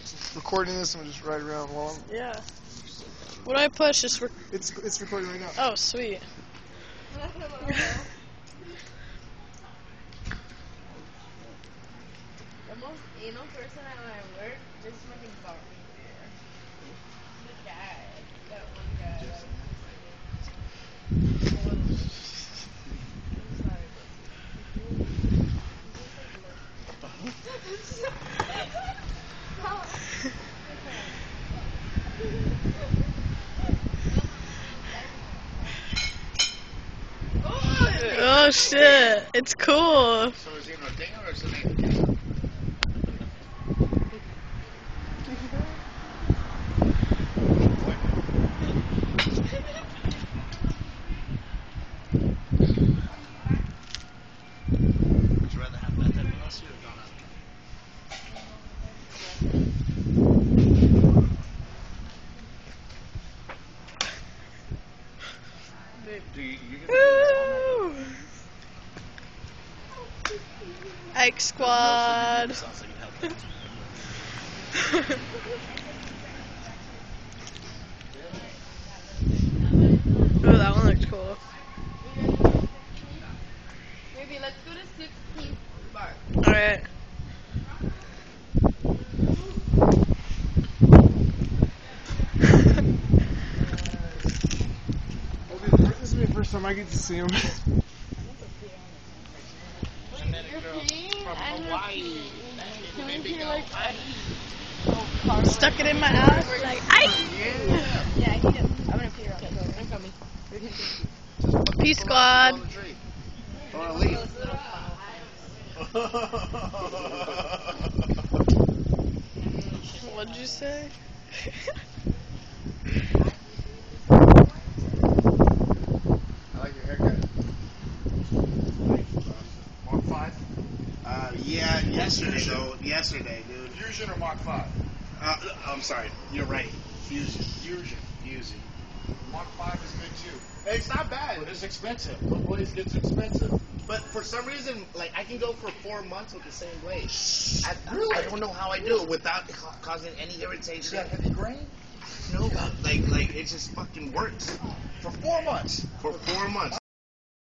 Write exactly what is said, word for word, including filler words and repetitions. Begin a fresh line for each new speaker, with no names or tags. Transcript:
recording this and we'll just ride around while I'm...
Yeah. What do I push? Just rec
It's, it's recording right now.
Oh, sweet.
The most anal person at my work just fucking bought me beer. The guy. That one guy. That was
Oh shit, it's cool.
So is he in a thing or something? Would you rather have Method Velocity or Donna? Do you, you can
Woo! Ike Squad.
sounds like it helped.
Oh, that one looks cool.
Maybe let's go to sixteenth Bar.
Alright.
This will be the first time I get to see him.
You're peeing? I'm Hawaii. Can we hear like
Stuck it in my ass. Like, aye!
Yeah, I need it. I'm gonna pee around. I'm coming.
Peace Squad.
Or leave.
What'd you say?
I like your haircut. Mark five? Uh, yeah, yesterday though. Yesterday, dude. Fusion or Mark five? Uh, I'm sorry. You're right. Fusion. Fusion. Fusion. Mark five is good too. It's not bad. But it's expensive. The blade gets expensive. But for some reason, like, I can go for four months with the same blade. I, really? I don't know how I do it without ca- causing any irritation. You got heavy grain? No, like, like it just fucking works. For four months? For four months.